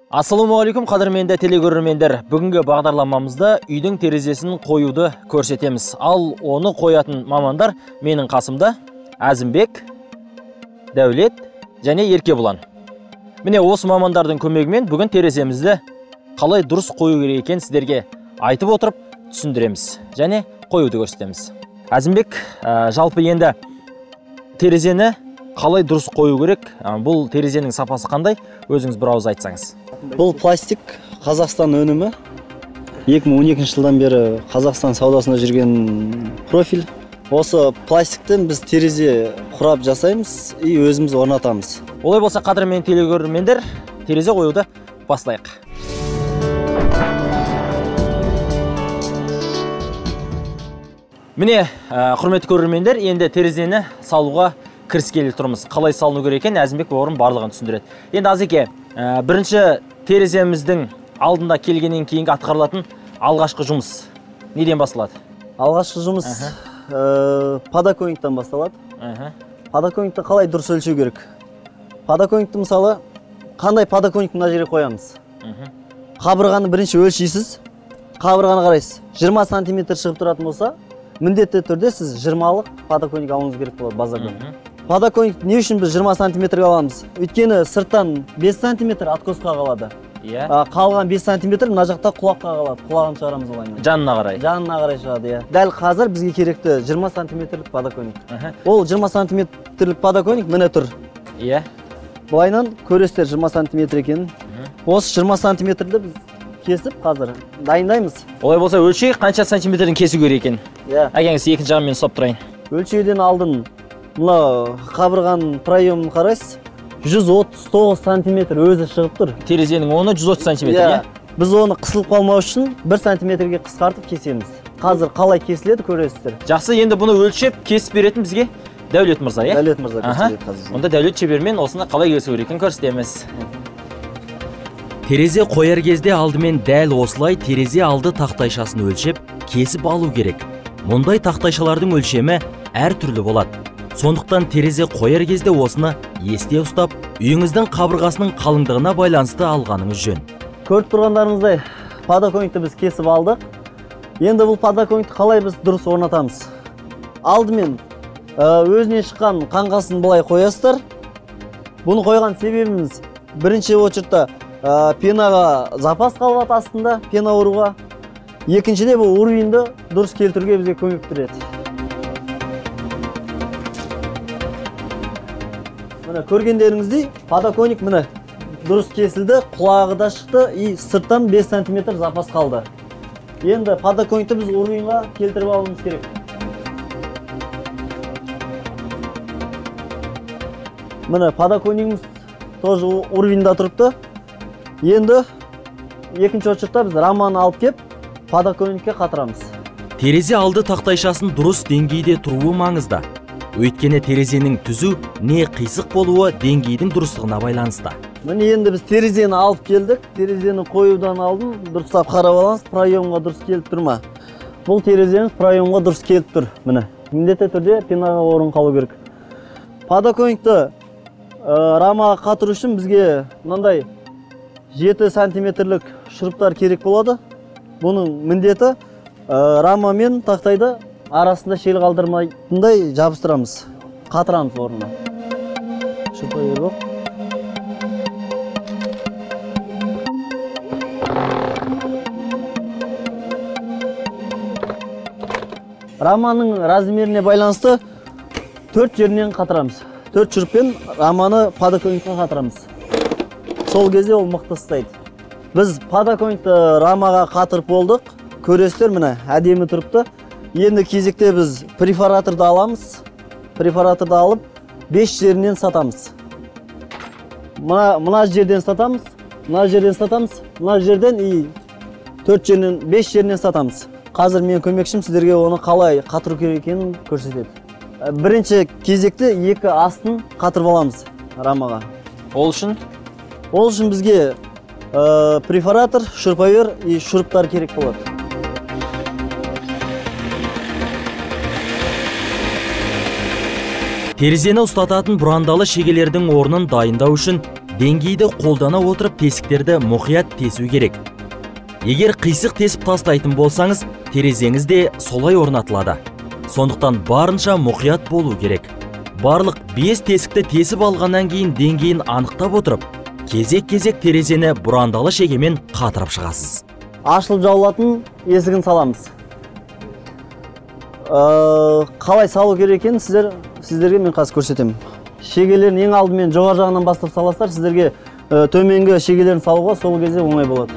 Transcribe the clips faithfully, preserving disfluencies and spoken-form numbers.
Ассалаумағалейкум қадірменді телекөрермендер. Бүгінгі бағдарламамызда үйдің терезесін қоюды көрсетеміз. Ал оны қоятын мамандар менің қасымда Әзімбек, Дәулет және Еркебұлан. Міне осы мамандардың көмегімен бүгін тереземізді қалай дұрыс қою керек екенін сіздерге айтып отырып түсіндіреміз және қоюды көрсетеміз. Әзімбек, ә, жалпы енді терезені қалай дұрыс қою керек? Бұл терезенің сапасы қандай? Өзіңіз бір ауыз айтсаңыз. Бұл пластик Қазақстан өнімі. екі мың он екінші жылдан бері Қазақстан саудасында жүрген профиль. Осы пластиктен біз терезе құрап жасаймыз и өзіміз орнатамыз. Олай болса, қадірмен телекөрермендер, терезе қоюды бастайық. Міне, құрметті көрермендер, енді терезені салуға кіріскелі тұрмыз. Қалай салыну керек екенін Әзімбек бауырым барлығын түсіндіреді. Енді Азеке, бірінші тереземіздің алдында келгеннен кейінгі атқарылатын алғашқы жұмыс неден басталады? Алғашқы жұмыс подоконниктен басталады. Подоконникті қалай дұрыс өлшеу керек? Подоконникті мысалы қандай подоконник мына жерге қоямыз? Қабырғаны бірінші өлшейсіз, қабырғаны қарайсыз. жиырма сантиметр шығып тұратын болса, міндетті түрде сіз жиырмалық подоконник алуыңыз керек болады базардан. Подоконник не үшін біз жиырма сантиметрге аламыз? Өйткені сырттан бес сантиметр откосқа қалады. Қалған бес сантиметр мына жақта құлаққа қалады. Құлағын шығарамыз олайын. Жанына қарай. Жанына қарай шығады, иә. Дәл қазір бізге керекті жиырма сантиметрлік подоконник. Ол жиырма сантиметрлік подоконник міне тұр. Иә. Бұлайынан көресіздер жиырма сантиметр екенін. Осы жиырма сантиметрді біз кесіп қазір дайындаймыз. Олай болса, өлшей қанша сантиметрден кесу керек екен? Иә. Әкеңіз екінші жағымен ұстап тұрайын. Өлшеуден алдын мына қабырғаның проемын қарайсыз. жүз отыз тоғыз сантиметр өзі шығып тұр. Терезенің оны жүз отыз сантиметр, иә? Біз оны қысылып қалмау үшін бір сантиметрге қысқартып кесеміз. Қазір қалай кесіледі көресіздер. Жақсы, енді бұны өлшеп кесіп беретін бізге Дәулет мырза, иә? Дәулет мырза көрсетеді қазір. Онда Дәулет шебермен осында қалай кесу керек екенін көрсетеміз. Терезе қояр кезде алдымен дәл осылай терезе алды тақтайшасын өлшеп, кесіп алу керек. Мұндай тақтайшалардың өлшемі әр түрлі болады. Сондықтан терезе қояр кезде осыны есте ұстап, үйіңіздің қабырғасының қалыңдығына байланысты алғаныңыз жөн. Көріп тұрғандарыңыздай, подоконникті біз кесіп алдық. Енді бұл подоконникті қалай біз дұрыс орнатамыз? Алдымен өзіне шыққан қаңқасын былай қоясыздар. Бұны қойған себебіміз бірінші очередте пенаға запас қалып астында, пена ұруға. Екіншіде бұл уровеньді дұрыс келтіруге бізге көмек береді. Міне көргендеріңіздей, подоконник міне дұрыс кесілді, құлағы да шықты и сырттан бес сантиметр запас қалды. Енді подоконникті біз уровеньға келтіріп алуымыз керек. Міне подоконнигіміз тоже уровеньда тұрыпты. Енді екінші очередте біз раманы алып кеп подоконникке қатырамыз. Терезе алды тақтайшасын дұрыс деңгейде тұруы маңызды. Өйткені терезенің түзу не қисық болуы деңгейдің дұрыстығына байланысты. Міне енді біз терезені алып келдік. Терезені қоюдан алдын дұрыстап қарап аламыз, проемға дұрыс келіп тұр ма? Бұл тереземіз проемға дұрыс келіп тұр. Міне міндетті түрде пенаға орын қалу керек. Подоконникті рамаға қатыру үшін бізге мынандай жеті сантиметрлік шуруптар керек болады. Бұның міндеті рама мен тақтайды арасында шел қалдырмайтындай жабыстырамыз, қатырамыз орнына. Шурпай беріп. Раманың размеріне байланысты төрт жерінен қатырамыз. төрт шуруппен раманы подоконникке қатырамыз. Сол кезде ол мықты ұстайды. Біз подоконникті рамаға қатырып болдық. Көресіздер, міне әдемі тұрыпты. Енді кезекте біз перфораторды аламыз. Перфораторды алып бес жерінен сатамыз. Мына жерден сатамыз, мына жерден сатамыз, мына жерден и төрт жерінен, бес жерінен сатамыз. Қазір мен көмекшім сіздерге оны қалай қатыру керек екенін көрсетеді. Бірінші кезекте екі астын қатырып аламыз рамаға. Ол үшін? Ол үшін бізге перфоратор, шурповер и шуруптар керек болады. Терезені ұстататын бұрандалы шегелердің орнын дайындау үшін деңгейді қолдана отырып тесіктерді мұқият тесу керек. Егер қисық тесіп тастайтын болсаңыз, терезеңіз де солай орнатылады. Сондықтан барынша мұқият болу керек. Барлық бес тесікті тесіп алғаннан кейін деңгейін анықтап отырып, кезек-кезек терезені бұрандалы шегемен қатырып шығасыз. Ашылып жабылатын есігін саламыз. Қалай салу керек екенін сіздер сіздерге мен қазір көрсетемін. Шегелерін ең алдымен жоғары жағынан бастап саласыздар, сіздерге төменгі шегелерін салуға сол кезде оңай болады.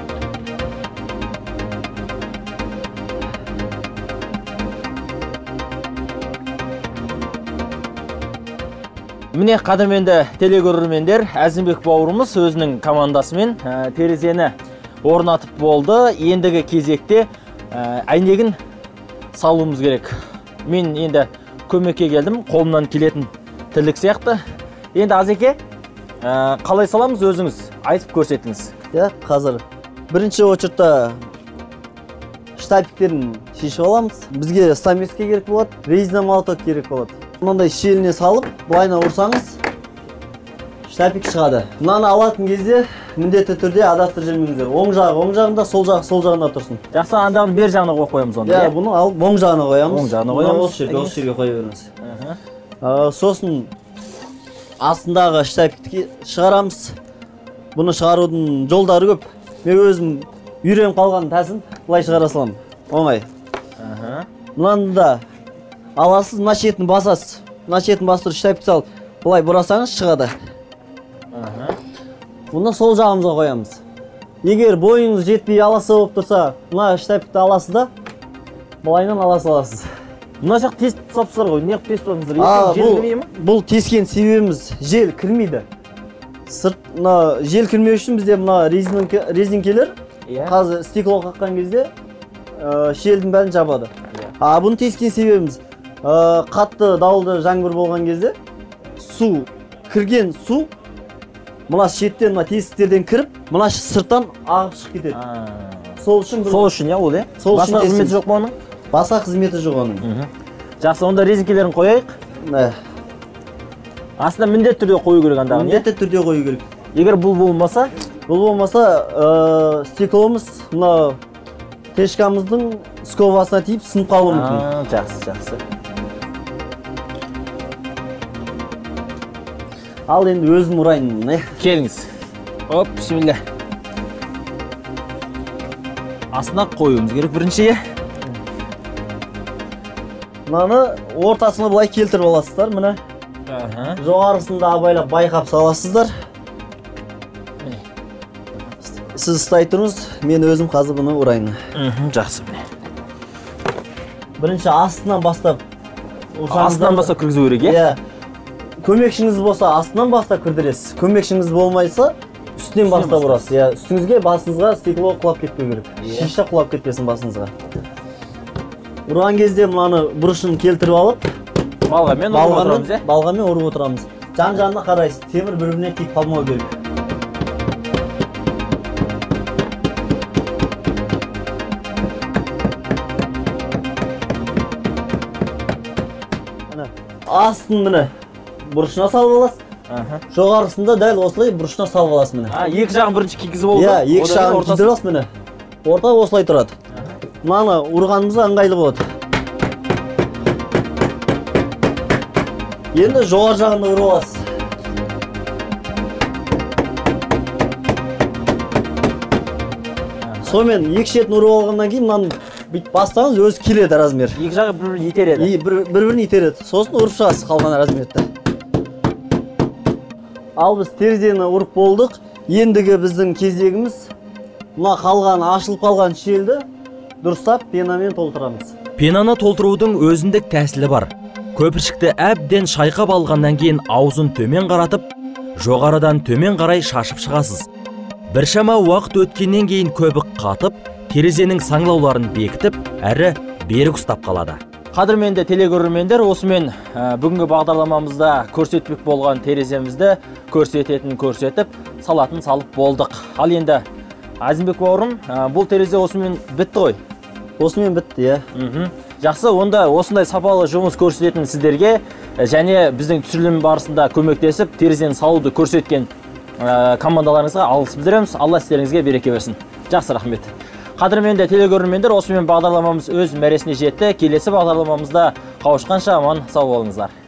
Міне қадірменді телекөрермендер, Әзімбек бауырымыз өзінің командасымен терезені орнатып болды. Ендігі кезекте әйнегін салуымыз керек. Мен енді көмекке келдім, қолымнан келетін тірлік сияқты. Енді Азеке, қалай саламыз өзіңіз айтып көрсетіңіз. Я, қазір бірінші очередта штапиктерін шешіп аламыз. Бізге стамеска керек болады, резина молоток керек болады. Мынандай шеліне салып, былайына ұрсаңыз, штапик шығады. Мынаны алатын кезде міндетті түрде адастырып жүрмеңіздер. Оң жағы, оң жағында, сол жағы, сол жағында тұрсын. Жақсы, андағын бер жағына қойып қоямыз онда. Я, бұны алып оң жағына қоямыз. Оң жағына қоямыз. Осы жерге, осы жерге қоя беріңіз. Сосын астындағы штапикті шығарамыз. Бұны шығарудың жолдары көп. Мен өзім үйреніп қалған тәсіл, былай шығара саламын. Оңай. Мынаны да аласыз, мына шетін басасыз. Мына шетін бастырып штапикті салып, былай бұрасаңыз шығады. Бұны сол жағымызға қоямыз. Егер бойыңыз жетпей аласы болып тұрса, мына штапикті аласыз да, былайынан аласы аласыз. Мына жақ тесіп сапсыздар ғой, неғып тесіп сапсыздар? Жел кірмей ме? Бұл тескен себебіміз жел кірмейді. Жел кірмеу үшін бізде мына резинкелер, қазір стекло қаққан кезде шелдің бәрін жабады. Бұны тескен себебіміз қатты дауылды жаңбыр болған кезде су, кірген су мына шеттен, мына тесіктерден кіріп, мына сырттан ағып шығып кетеді. Сол үшін, сол үшін, я, ол, е? Басқа қызметі жоқ па оның? Басқа қызметі жоқ оның. Жақсы, онда резинкелерін қояйық. Астында міндетті түрде қою керек андағын, е? Міндетті түрде қою керек. Егер бұл болмаса? Бұл болмаса, стекломыз, мына пешкамыздың сковасына тиіп сынып қалуы мүмкін. Жақсы, жақсы. Ал енді өзім ұрайын, не? Келіңіз. Оп, бисмилля. Астына қоюымыз керек бірінші, е? Мынаны ортасына былай келтіріп аласыздар, міне. Жоғарысында абайлап байқап саласыздар. Сіз ұстай тұрыңыз, мен өзім қазір бұны ұрайын. Жақсы, міне. Бірінші астынан бастап. Астынан бастап кіргізу керек, е? Көмекшіңіз болса, астынан бастап кірдіресіз. Көмекшіңіз болмайса, үстінен бастап ұрасыз. Үстіңізге басыңызға стекло құлап кетпеу керек. Шиша құлап кетпесін басыңызға. Ұрған кезде мынаны бұрышын келтіріп алып, балғамен ұрып отырамыз, е? Балғамен ұрып отырамыз. Жан-жанына қарайсыз, темір бір-біріне тиіп қалмау керек. Астын міне бұрышына салып аласыз. Жоғарысында дәл осылай бұрышына салып аласыз міне. Екі жағын бірінші кигізіп болды. Иә, екі жағын кигізіп аласыз міне. Орта осылай тұрады. Мынаны ұрғанымызға ыңғайлы болады. Енді жоғары жағында ұрып аласыз. Сонымен екі шетін ұрып алғаннан кейін мынаны бүйтіп бастаңыз, өзі келеді размер. Екі жағы бір-бірін итереді. Бір-бірін итереді. Сосын ұрып шығасыз қалған размерді. Ал біз терезені ұрып болдық. Ендігі біздің кезегіміз мына қалған, ашылып қалған шелді дұрыстап пенамен толтырамыз. Пенаны толтырудың өзіндік тәсілі бар. Көпіршікті әбден шайқап алғаннан кейін аузын төмен қаратып, жоғарыдан төмен қарай шашып шығасыз. Біршама уақыт өткеннен кейін көбік қатып, терезенің саңлауларын бекітіп, әрі берік ұстап қалады. Қадірменді телекөрермендер, осымен бүгінгі бағдарламамызда көрсетпек болған тереземізді көрсететін көрсетіп, салатын салып болдық. Ал енді Әзімбек бауырым, бұл терезе осымен бітті ғой? Осымен бітті, е. Жақсы, онда осындай сапалы жұмыс көрсететін сіздерге және біздің түсірілім барысында көмектесіп терезені салуды көрсеткен командаларыңызға алғыс білдіреміз. Алла істеріңізге береке берсін. Жақсы, рахмет. Қадірменді телекөрермендер, осымен бағдарламамыз өз мәресіне жетті. Келесі бағдарламамызда қауышқанша аман сау болыңыздар.